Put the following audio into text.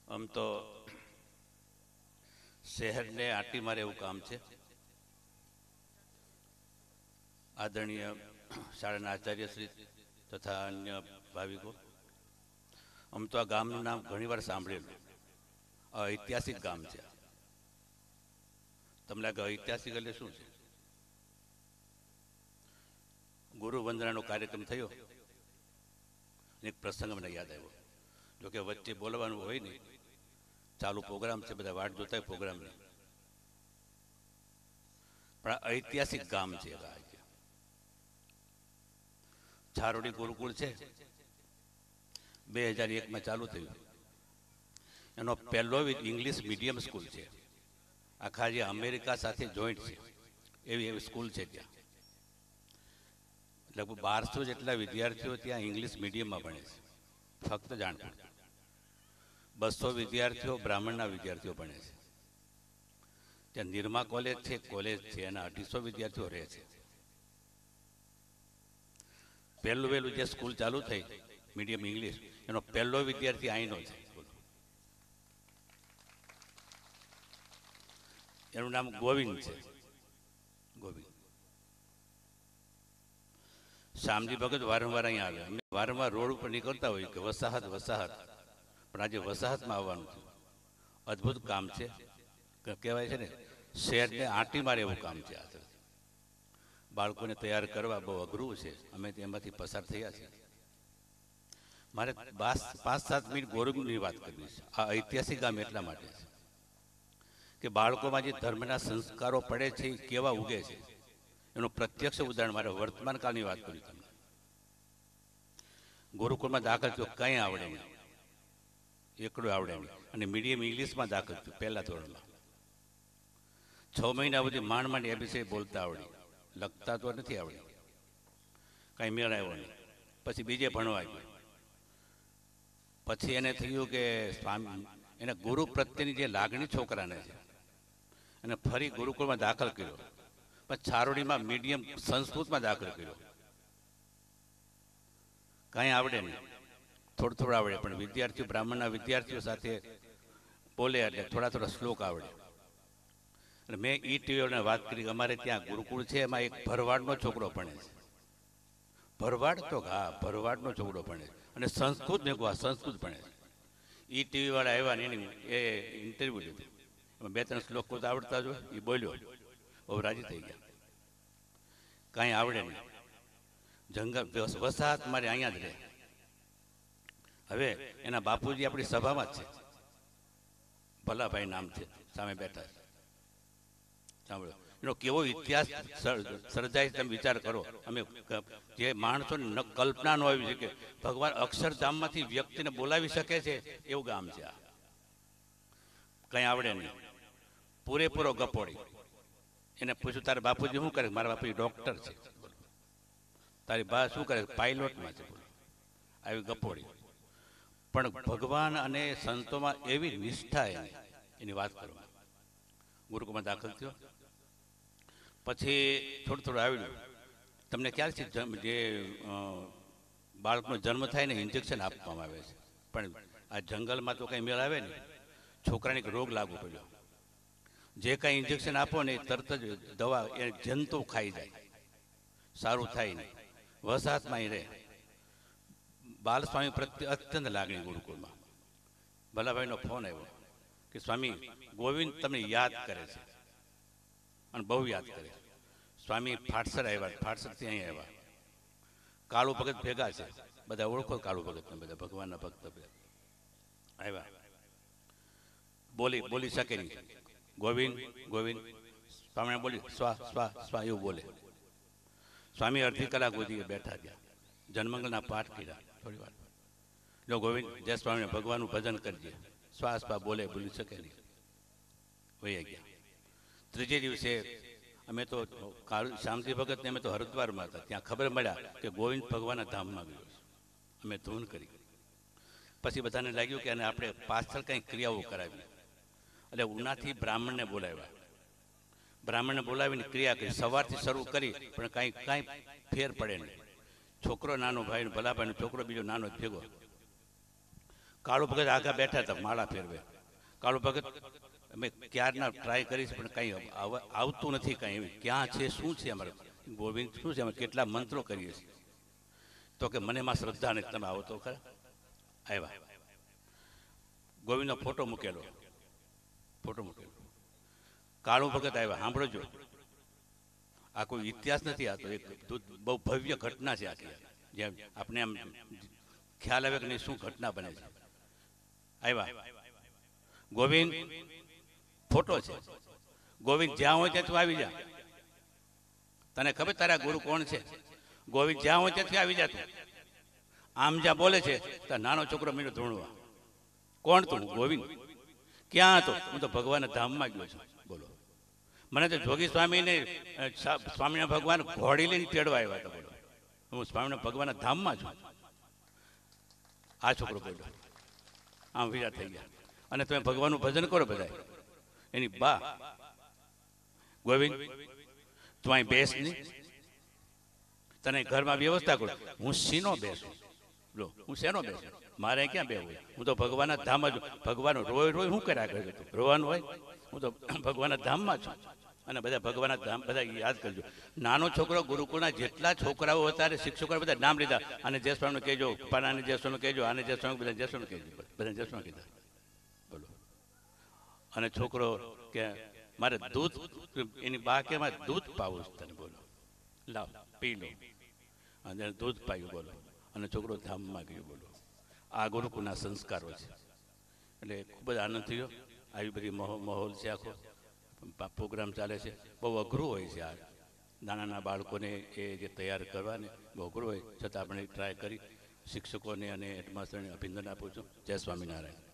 આમ તો શહેરને આંટી મારે એવું કામ છે. આદરણીય શાળાના આચાર્યશ્રી તથા અન્ય ભાવિકો, આમ તો આ ગામનું નામ ઘણીવાર સાંભળેલું. ઐતિહાસિક ગામ છે. તમને લાગે ઐતિહાસિક એટલે શું છે? ગુરુ વંદનાનો કાર્યક્રમ થયો, એક પ્રસંગ મને યાદ આવ્યો. જોકે વચ્ચે બોલવાનું હોય નહીં, ચાલુ પ્રોગ્રામ છે, બધા વાટ જોતા હોય પ્રોગ્રામની. પણ આ ઐતિહાસિક ગામ છે. છારોડી ગુરુકુળ છે, 2001માં ચાલુ થયું. એનો પહેલો ઇંગ્લિશ મીડિયમ સ્કૂલ છે. આખા જે અમેરિકા સાથે જોઈન્ટ છે એવી સ્કૂલ છે. ત્યાં લગભગ 1200 જેટલા વિદ્યાર્થીઓ ત્યાં ઇંગ્લિશ મીડિયમમાં ભણે છે. ફક્ત જાણવું, 200 વિદ્યાર્થીઓ બ્રાહ્મણના વિદ્યાર્થીઓ ભણે છે. ત્યાં નિરમા કોલેજ છે, એના 250 વિદ્યાર્થીઓ રહે છે. પહેલું જે સ્કૂલ ચાલુ થઈ મીડિયમ ઇંગ્લિશ, એનો પહેલો વિદ્યાર્થી અહીંનો છે. એનું નામ ગોવિંદ છે. ગોવિંદ શામજી ભગત વારંવાર અહીંયા આવે. અમે વારંવાર રોડ ઉપર નીકળતા હોય કે વસાહત, પણ આજે વસાહતમાં આવવાનું છે. અદ્ભુત કામ છે. કહેવાય છે ને, શહેરને આંટી મારે એવું કામ છે. આ બાળકોને તૈયાર કરવા બહુ અઘરું છે. અમે તેમાંથી પસાર થયા છીએ. મારે 5-7 મિનિટ ગોરખની વાત કરવી છે. આ ઐતિહાસિક ગામ એટલા માટે છે કે બાળકોમાં જે ધર્મના સંસ્કારો પડે છે એ કેવા ઉગે છે એનું પ્રત્યક્ષ ઉદાહરણ મારે વર્તમાન કાળની વાત કરી. તમને ગુરુકુળમાં દાખલ થયો, કંઈ આવડે નહીં, એકડું આવડે નહીં. અને મીડિયમ ઇંગ્લિશમાં દાખલ થયું પહેલા ધોરણમાં. 6 મહિના સુધી માંડ એબીસી બોલતા આવડી, લખતા તો નથી આવડી, કાંઈ મેળ આવ્યો નહીં. પછી બીજે ભણવા ગયો. પછી એને થયું કે સ્વામી, એને ગુરુ પ્રત્યેની જે લાગણી છોકરાને છે, અને ફરી ગુરુકુળમાં દાખલ કર્યો. પણ છારોડીમાં મીડિયમ સંસ્કૃતમાં દાખલ કર્યો. કાંઈ આવડે નહીં, થોડું આવડે, પણ વિદ્યાર્થીઓ, બ્રાહ્મણના વિદ્યાર્થીઓ સાથે બોલે એટલે થોડા શ્લોક આવડે. અને મેં ટીવીઓને વાત કરી કે અમારે ત્યાં ગુરુકુળ છે, એમાં એક ભરવાડનો છોકરો ભણે છે. ભરવાડ તો હા, ભરવાડનો છોકરો ભણે છે. અને સંસ્કૃત મેં કહું, સંસ્કૃત ભણે છે. ટીવી વાળા આવ્યા ને એની એ ઇન્ટરવ્યુ લીધું. એમાં 2-3 શ્લોકો તો આવડતા જ હોય. એ બોલ્યો, બહુ રાજી થઈ ગયા. કાંઈ આવડે નહીં. જંગલ વસાહત મારે અહીંયા જ રહે. હવે એના બાપુજી આપણી સભામાં જ છે, ભલાભાઈ નામ છે, સામે બેઠા છે. સાંભળો, એનો કેવો ઇતિહાસ સર્જાય તમે વિચાર કરો. અમે જે માણસોને કલ્પના ન આવી શકે, ભગવાન અક્ષરધામમાંથી વ્યક્તિને બોલાવી શકે છે એવું ગામ છે આ. કંઈ આવડે નહીં, પૂરેપૂરો ગપોડી. એને પૂછ્યું, તારે બાપુજી શું કરે? મારા બાપુજી ડૉક્ટર છે. તારી બા શું કરે? પાયલોટમાં છે. આવી ગપોડી. પણ ભગવાન અને સંતોમાં એવી નિષ્ઠા એની વાત કરવા. ગુરુકુળમાં દાખલ થયો. પછી થોડું આવડ્યું. તમને ખ્યાલ છે, જે બાળકનો જન્મ થાય ને ઇન્જેક્શન આપવામાં આવે છે. પણ આ જંગલમાં તો કંઈ મેળ આવે ને, છોકરાને રોગ લાગુ પડ્યો. જે કાંઈ ઇન્જેક્શન આપો ને એ તરત જ દવા એ જંતુ ખાઈ જાય, સારું થાય નહીં. વસાહતમાં રહે. બાલસ્વામી પ્રત્યે અત્યંત લાગણી ગુરુકુળમાં. ભલાભાઈનો ફોન આવ્યો કે સ્વામી ગોવિંદ તમને યાદ કરે છે, અને બહુ યાદ કરે. સ્વામી ફાટસર આવ્યા, ફાટસરથી અહીં આવ્યા. કાળુ ભગત ભેગા છે, બધા ઓળખો કાળુ ભગતને, બધા ભગવાનના ભક્ત આવ્યા. બોલી શકે નહીં. ગોવિંદ સ્વામીને બોલી સ્વા એવું બોલે. સ્વામી અડધી કલાક સુધી બેઠા ગયા, જન્મંગલના પાઠ કર્યા. થોડી વાર જો ગોવિંદ જય સ્વામી, ભગવાનનું ભજન કરજે. શ્વાસ બોલી શકે નહીં. વહી ગયા. ત્રીજે દિવસે અમે તો શામજી ભગતને અમે તો હરિદ્વારમાં હતા, ત્યાં ખબર મળ્યા કે ગોવિંદ ભગવાનના ધામમાં ગયો છે. અમે ધૂન કરી. પછી બધાને લાગ્યું કે આને આપણે પાછળ કંઈ ક્રિયાઓ કરાવી. એટલે ઉનાથી બ્રાહ્મણને બોલાવ્યા. બ્રાહ્મણને બોલાવીને ક્રિયા કરી. સવારથી શરૂ કરી, પણ કાંઈ ફેર પડે નહીં. છોકરો નાનો, ભાઈ ભલાભાઈનો છોકરો બીજો નાનો ભેગો. કાળુ ભગત આગળ બેઠા હતા માળા ફેરવે. કાળુ ભગત અમે ક્યારના ટ્રાય કરી છે પણ કંઈ આવતું નથી, કંઈ એવી ક્યાં છે, શું છે અમારે ગોવિંદ શું છે, અમે કેટલા મંત્રો કરીએ છીએ. તો કે મને એમાં શ્રદ્ધા નથી, તમે આવો તો ખરા. આવ્યા, ગોવિંદનો ફોટો મૂકેલો. કાળુ ભગત આવ્યા. સાંભળજો, આ કોઈ ઇતિહાસ નથી, આ તો એક બહુ ભવ્ય ઘટના છે આખી, જેમ આપણે આમ ખ્યાલ આવે કે નહીં શું ઘટના બને છે. આવ્યા, ગોવિંદ ફોટો છે. ગોવિંદ જ્યાં હોય ત્યાંથી આવી જા. તને ખબર તારા ગુરુ કોણ છે? ગોવિંદ જ્યાં હોય ત્યાંથી આવી જા તું. આમ જ્યાં બોલે છે ત્યાં નાનો છોકરો મીનો ધૂણવા. કોણ તું? ગોવિંદ. ક્યાં હતો? હું તો ભગવાનના ધામમાં ગયો છું. બોલો, મને તો જોગી સ્વામીને સ્વામિનારાયણ ભગવાન ઘોડી લઈને તેડવા આવ્યા હતા. બોલો, હું સ્વામિનારાયણ ભગવાનના ધામમાં છું. આ છોકરો બોલ્યો. આમ વિચાર થઈ ગયા. અને તમે ભગવાનનું ભજન કરો બધા. એની બા, ગોવિંદ તું અહીં બેસ નહીં, તને ઘરમાં વ્યવસ્થા કરું. હું શીનો બેસું? લો, હું શેનો બેસું? મારે ક્યાં બેવું? હું તો ભગવાનના ધામ જ. ભગવાન રોય શું કર્યા કરે તું? રોવાનું હોય? હું તો ભગવાનના ધામમાં છું. અને બધા ભગવાનના ધામ બધા યાદ કરજો. નાનો છોકરો ગુરુકુળના જેટલા છોકરાઓ હતા શિક્ષકો બધા નામ લીધા. અને જયસ્વામીનું કહેજો, પાનાને જયસ્વામીનું કહેજો, આને જયસ્વામી, બધા જયસ્વામી કહેજો, બધા જયસ્વામી કીધા. બોલો, અને છોકરો કે મારે દૂધ, એની બા કે મારે દૂધ પાવું તને. બોલો, લાવ પી લો. અને દૂધ પાયું. બોલો, અને છોકરો ધામમાં ગયો. બોલો, આ ગુરુકુળના સંસ્કારો છે. એટલે ખૂબ જ આનંદ થયો. આવી બધી માહોલ છે, આખો પ્રોગ્રામ ચાલે છે. બહુ અઘરું હોય છે આ નાના બાળકોને એ જે તૈયાર કરવાને બહુ અઘરું હોય, છતાં આપણે ટ્રાય કરી શિક્ષકોને અને હેડમાસ્ટરને અભિનંદન આપું છું. જય સ્વામિનારાયણ.